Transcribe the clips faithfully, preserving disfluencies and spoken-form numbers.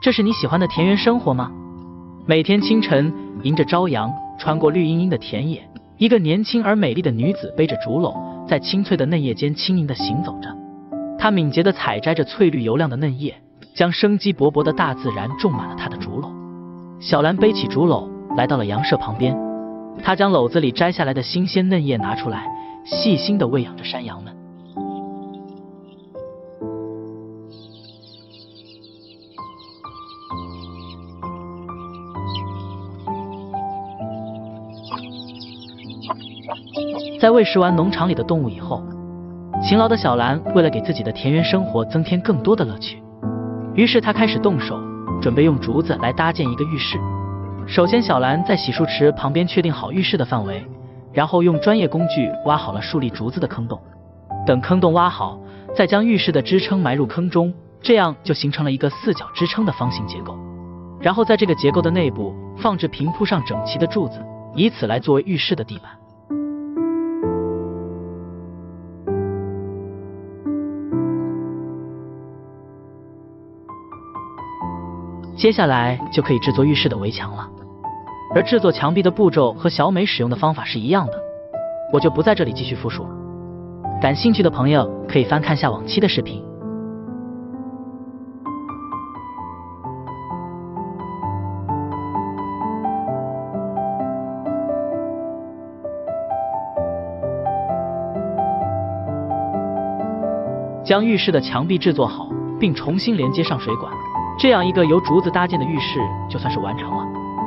这是你喜欢的田园生活吗？每天清晨，迎着朝阳，穿过绿茵茵的田野，一个年轻而美丽的女子背着竹篓，在青翠的嫩叶间轻盈地行走着。她敏捷地采摘着翠绿油亮的嫩叶，将生机勃勃的大自然种满了她的竹篓。小兰背起竹篓，来到了羊舍旁边，她将篓子里摘下来的新鲜嫩叶拿出来，细心地喂养着山羊们。在喂食完农场里的动物以后，勤劳的小兰为了给自己的田园生活增添更多的乐趣，于是她开始动手，准备用竹子来搭建一个浴室。首先，小兰在洗漱池旁边确定好浴室的范围，然后用专业工具挖好了竖立竹子的坑洞。等坑洞挖好，再将浴室的支撑埋入坑中，这样就形成了一个四角支撑的方形结构。然后在这个结构的内部放置平铺上整齐的柱子，以此来作为浴室的地板。接下来就可以制作浴室的围墙了，而制作墙壁的步骤和小美使用的方法是一样的，我就不在这里继续复述了。感兴趣的朋友可以翻看下往期的视频。将浴室的墙壁制作好，并重新连接上水管，这样一个由竹子搭建的浴室就算是完成了。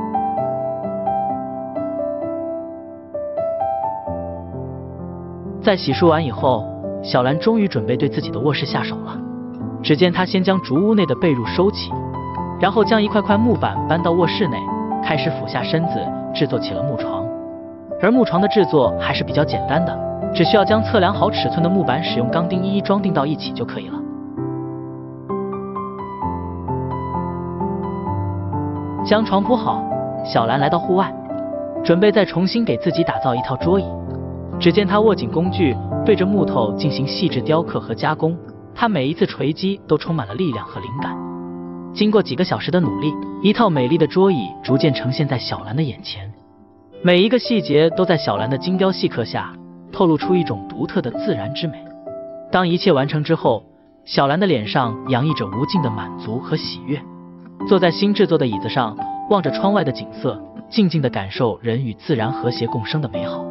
在洗漱完以后，小兰终于准备对自己的卧室下手了。只见她先将竹屋内的被褥收起，然后将一块块木板搬到卧室内，开始俯下身子制作起了木床。而木床的制作还是比较简单的，只需要将测量好尺寸的木板使用钢钉一一装订到一起就可以了。将床铺好，小兰来到户外，准备再重新给自己打造一套桌椅。只见她握紧工具，对着木头进行细致雕刻和加工，她每一次锤击都充满了力量和灵感。经过几个小时的努力，一套美丽的桌椅逐渐呈现在小兰的眼前，每一个细节都在小兰的精雕细刻下透露出一种独特的自然之美。当一切完成之后，小兰的脸上洋溢着无尽的满足和喜悦，坐在新制作的椅子上，望着窗外的景色，静静地感受人与自然和谐共生的美好。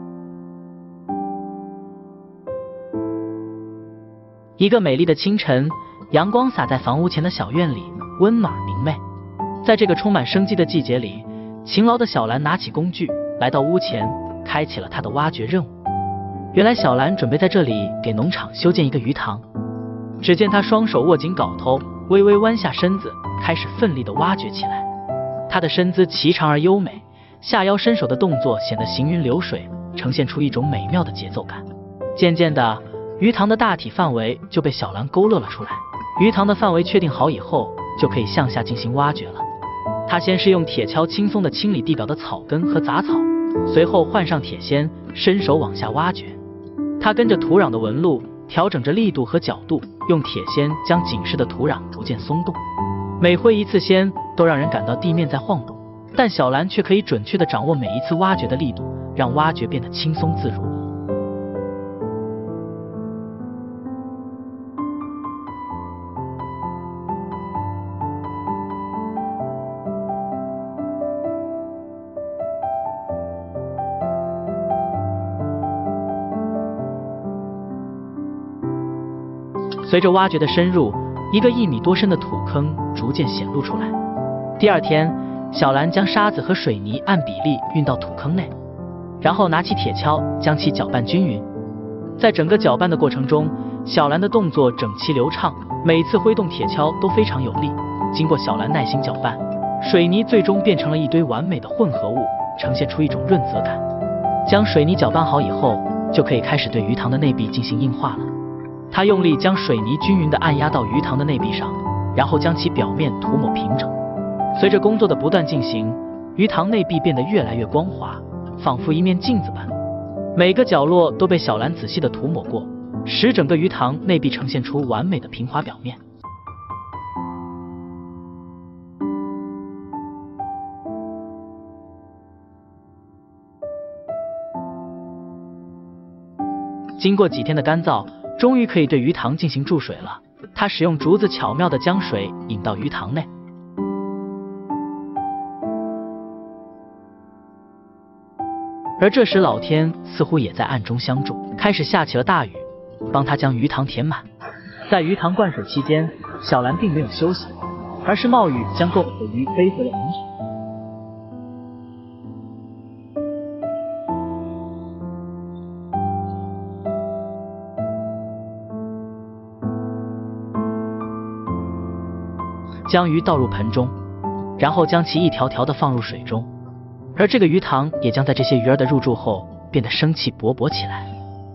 一个美丽的清晨，阳光洒在房屋前的小院里，温暖明媚。在这个充满生机的季节里，勤劳的小兰拿起工具，来到屋前，开启了她的挖掘任务。原来小兰准备在这里给农场修建一个鱼塘。只见她双手握紧镐头，微微弯下身子，开始奋力地挖掘起来。她的身姿颀长而优美，下腰伸手的动作显得行云流水，呈现出一种美妙的节奏感。渐渐的，鱼塘的大体范围就被小兰勾勒了出来。鱼塘的范围确定好以后，就可以向下进行挖掘了。她先是用铁锹轻松地清理地表的草根和杂草，随后换上铁锨，伸手往下挖掘。她跟着土壤的纹路调整着力度和角度，用铁锨将紧实的土壤逐渐松动。每挥一次锨都让人感到地面在晃动，但小兰却可以准确地掌握每一次挖掘的力度，让挖掘变得轻松自如。随着挖掘的深入，一个一米多深的土坑逐渐显露出来。第二天，小兰将沙子和水泥按比例运到土坑内，然后拿起铁锹将其搅拌均匀。在整个搅拌的过程中，小兰的动作整齐流畅，每次挥动铁锹都非常有力。经过小兰耐心搅拌，水泥最终变成了一堆完美的混合物，呈现出一种润泽感。将水泥搅拌好以后，就可以开始对鱼塘的内壁进行硬化了。他用力将水泥均匀地按压到鱼塘的内壁上，然后将其表面涂抹平整。随着工作的不断进行，鱼塘内壁变得越来越光滑，仿佛一面镜子般。每个角落都被小兰仔细地涂抹过，使整个鱼塘内壁呈现出完美的平滑表面。 经过几天的干燥，终于可以对鱼塘进行注水了。他使用竹子巧妙地将水引到鱼塘内。而这时老天似乎也在暗中相助，开始下起了大雨，帮他将鱼塘填满。在鱼塘灌水期间，小兰并没有休息，而是冒雨将够的鱼背回了农场。将鱼倒入盆中，然后将其一条条的放入水中，而这个鱼塘也将在这些鱼儿的入住后变得生气勃勃起来。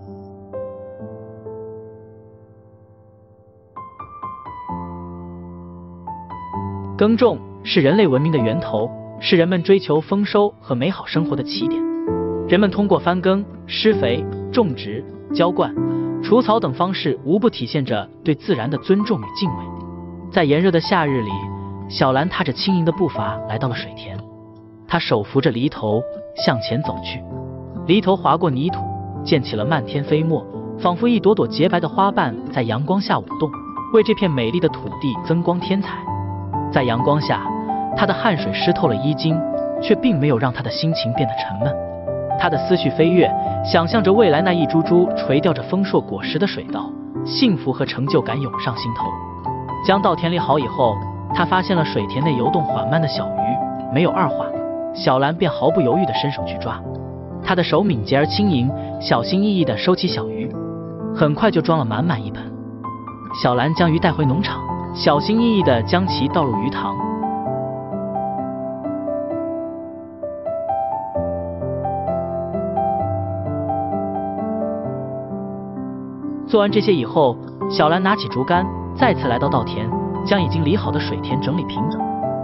耕种是人类文明的源头，是人们追求丰收和美好生活的起点。人们通过翻耕、施肥、种植、浇灌、除草等方式，无不体现着对自然的尊重与敬畏。在炎热的夏日里，小兰踏着轻盈的步伐来到了水田，她手扶着犁头向前走去，犁头划过泥土，溅起了漫天飞沫，仿佛一朵朵洁白的花瓣在阳光下舞动，为这片美丽的土地增光添彩。在阳光下，她的汗水湿透了衣襟，却并没有让她的心情变得沉闷。她的思绪飞跃，想象着未来那一株株垂钓着丰硕果实的水稻，幸福和成就感涌上心头。将稻田理好以后，他发现了水田内游动缓慢的小鱼，没有二话，小兰便毫不犹豫地伸手去抓。他的手敏捷而轻盈，小心翼翼地收起小鱼，很快就装了满满一盆。小兰将鱼带回农场，小心翼翼地将其倒入鱼塘。做完这些以后，小兰拿起竹竿，再次来到稻田，将已经理好的水田整理平整。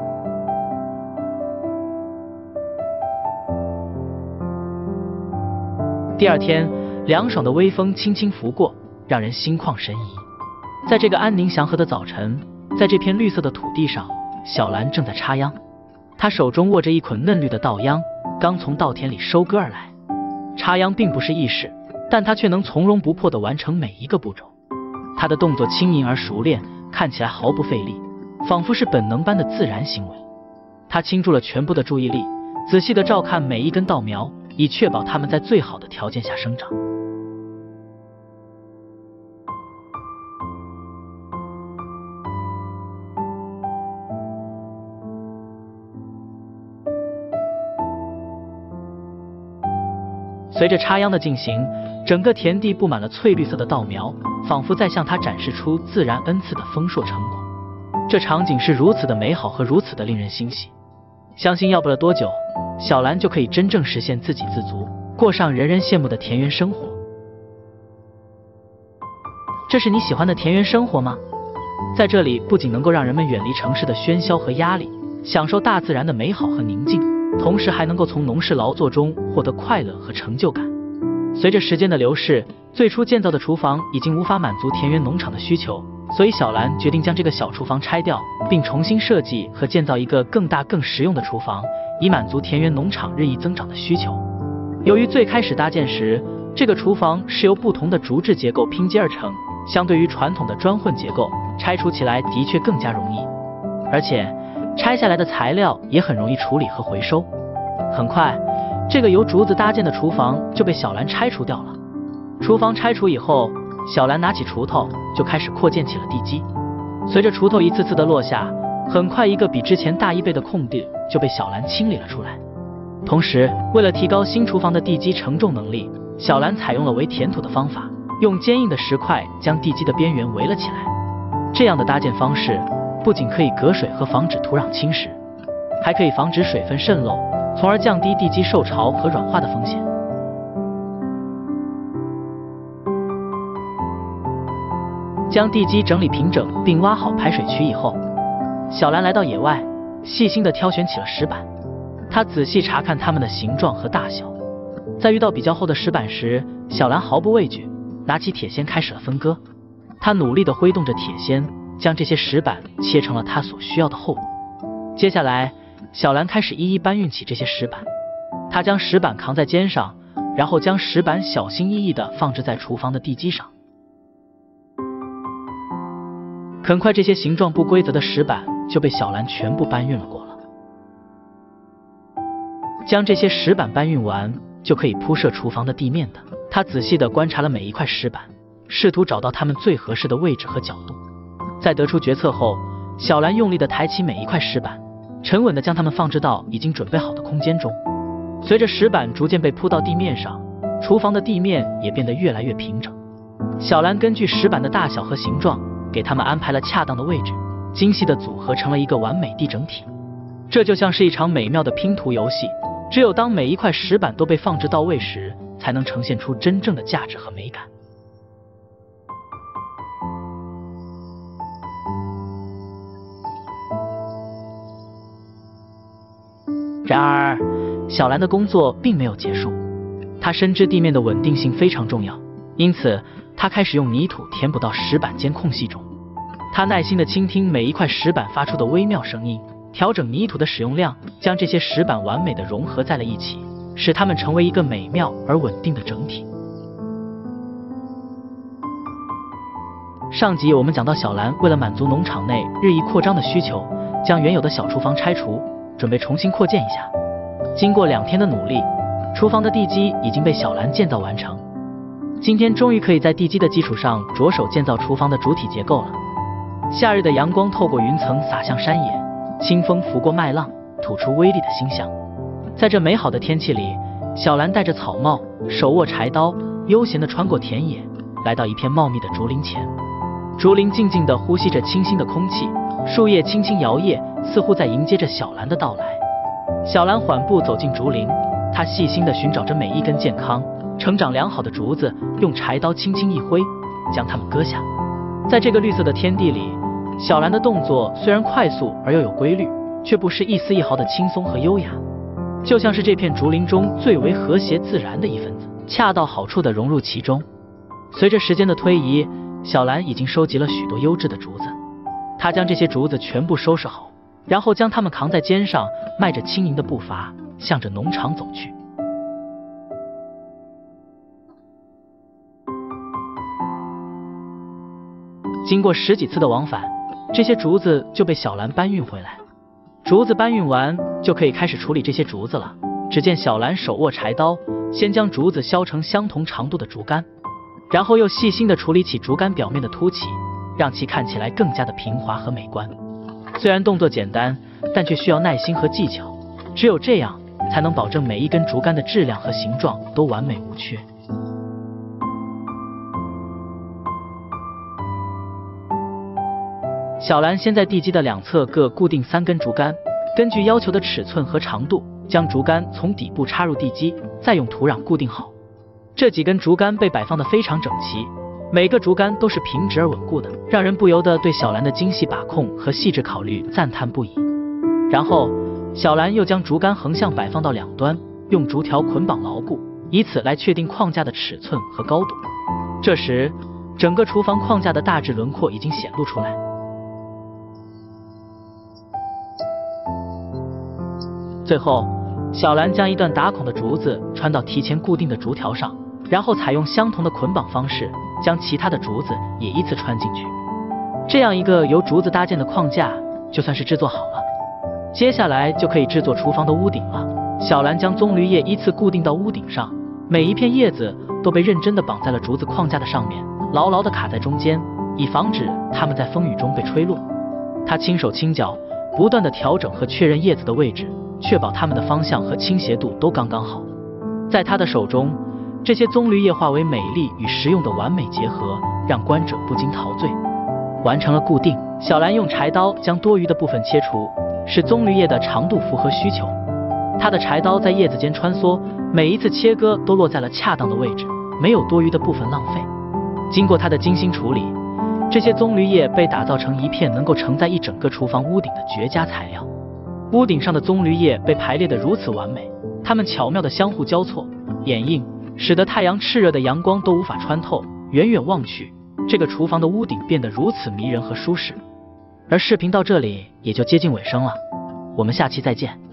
第二天，凉爽的微风轻轻拂过，让人心旷神怡。在这个安宁祥和的早晨，在这片绿色的土地上，小兰正在插秧。她手中握着一捆嫩绿的稻秧，刚从稻田里收割而来。插秧并不是易事，但她却能从容不迫地完成每一个步骤。他的动作轻盈而熟练，看起来毫不费力，仿佛是本能般的自然行为。他倾注了全部的注意力，仔细地照看每一根稻苗，以确保它们在最好的条件下生长。随着插秧的进行，整个田地布满了翠绿色的稻苗，仿佛在向他展示出自然恩赐的丰硕成果。这场景是如此的美好和如此的令人欣喜，相信要不了多久，小兰就可以真正实现自给自足，过上人人羡慕的田园生活。这是你喜欢的田园生活吗？在这里不仅能够让人们远离城市的喧嚣和压力，享受大自然的美好和宁静，同时还能够从农事劳作中获得快乐和成就感。随着时间的流逝，最初建造的厨房已经无法满足田园农场的需求，所以小兰决定将这个小厨房拆掉，并重新设计和建造一个更大更实用的厨房，以满足田园农场日益增长的需求。由于最开始搭建时，这个厨房是由不同的竹制结构拼接而成，相对于传统的砖混结构，拆除起来的确更加容易，而且拆下来的材料也很容易处理和回收。很快，这个由竹子搭建的厨房就被小兰拆除掉了。厨房拆除以后，小兰拿起锄头就开始扩建起了地基。随着锄头一次次的落下，很快一个比之前大一倍的空地就被小兰清理了出来。同时，为了提高新厨房的地基承重能力，小兰采用了围填土的方法，用坚硬的石块将地基的边缘围了起来。这样的搭建方式不仅可以隔水和防止土壤侵蚀，还可以防止水分渗漏，从而降低地基受潮和软化的风险。将地基整理平整并挖好排水渠以后，小兰来到野外，细心地挑选起了石板。她仔细查看它们的形状和大小，在遇到比较厚的石板时，小兰毫不畏惧，拿起铁锨开始了分割。她努力地挥动着铁锨，将这些石板切成了她所需要的厚度。接下来，小兰开始一一搬运起这些石板。她将石板扛在肩上， 然后将石板小心翼翼地放置在厨房的地基上。很快，这些形状不规则的石板就被小兰全部搬运了过来。将这些石板搬运完，就可以铺设厨房的地面的。他仔细地观察了每一块石板，试图找到它们最合适的位置和角度。在得出决策后，小兰用力地抬起每一块石板，沉稳地将它们放置到已经准备好的空间中。随着石板逐渐被铺到地面上，厨房的地面也变得越来越平整。小兰根据石板的大小和形状，给它们安排了恰当的位置，精细地组合成了一个完美地整体。这就像是一场美妙的拼图游戏，只有当每一块石板都被放置到位时，才能呈现出真正的价值和美感。然而，小兰的工作并没有结束。她深知地面的稳定性非常重要，因此她开始用泥土填补到石板间空隙中。她耐心地倾听每一块石板发出的微妙声音，调整泥土的使用量，将这些石板完美地融合在了一起，使它们成为一个美妙而稳定的整体。上集我们讲到，小兰为了满足农场内日益扩张的需求，将原有的小厨房拆除，准备重新扩建一下。经过两天的努力，厨房的地基已经被小兰建造完成。今天终于可以在地基的基础上着手建造厨房的主体结构了。夏日的阳光透过云层洒向山野，清风拂过麦浪，吐出微粒的馨香。在这美好的天气里，小兰戴着草帽，手握柴刀，悠闲地穿过田野，来到一片茂密的竹林前。竹林静静地呼吸着清新的空气，树叶轻轻摇曳，似乎在迎接着小兰的到来。小兰缓步走进竹林，她细心地寻找着每一根健康、成长良好的竹子，用柴刀轻轻一挥，将它们割下。在这个绿色的天地里，小兰的动作虽然快速而又有规律，却不失一丝一毫的轻松和优雅，就像是这片竹林中最为和谐自然的一份子，恰到好处地融入其中。随着时间的推移，小兰已经收集了许多优质的竹子，她将这些竹子全部收拾好，然后将它们扛在肩上，迈着轻盈的步伐，向着农场走去。经过十几次的往返，这些竹子就被小兰搬运回来。竹子搬运完，就可以开始处理这些竹子了。只见小兰手握柴刀，先将竹子削成相同长度的竹竿，然后又细心地处理起竹竿表面的凸起，让其看起来更加的平滑和美观。虽然动作简单，但却需要耐心和技巧，只有这样才能保证每一根竹竿的质量和形状都完美无缺。小兰先在地基的两侧各固定三根竹竿，根据要求的尺寸和长度，将竹竿从底部插入地基，再用土壤固定好。这几根竹竿被摆放得非常整齐，每个竹竿都是平直而稳固的，让人不由得对小兰的精细把控和细致考虑赞叹不已。然后，小兰又将竹竿横向摆放到两端，用竹条捆绑牢固，以此来确定框架的尺寸和高度。这时，整个厨房框架的大致轮廓已经显露出来。最后，小兰将一段打孔的竹子穿到提前固定的竹条上，然后采用相同的捆绑方式，将其他的竹子也依次穿进去。这样一个由竹子搭建的框架就算是制作好了。接下来就可以制作厨房的屋顶了。小兰将棕榈叶依次固定到屋顶上，每一片叶子都被认真地绑在了竹子框架的上面，牢牢地卡在中间，以防止它们在风雨中被吹落。她轻手轻脚，不断地调整和确认叶子的位置，确保它们的方向和倾斜度都刚刚好。在她的手中，这些棕榈叶化为美丽与实用的完美结合，让观者不禁陶醉。完成了固定，小兰用柴刀将多余的部分切除，使棕榈叶的长度符合需求。她的柴刀在叶子间穿梭，每一次切割都落在了恰当的位置，没有多余的部分浪费。经过她的精心处理，这些棕榈叶被打造成一片能够承载一整个厨房屋顶的绝佳材料。屋顶上的棕榈叶被排列得如此完美，它们巧妙地相互交错、掩映，使得太阳炽热的阳光都无法穿透。远远望去，这个厨房的屋顶变得如此迷人和舒适。而视频到这里也就接近尾声了，我们下期再见。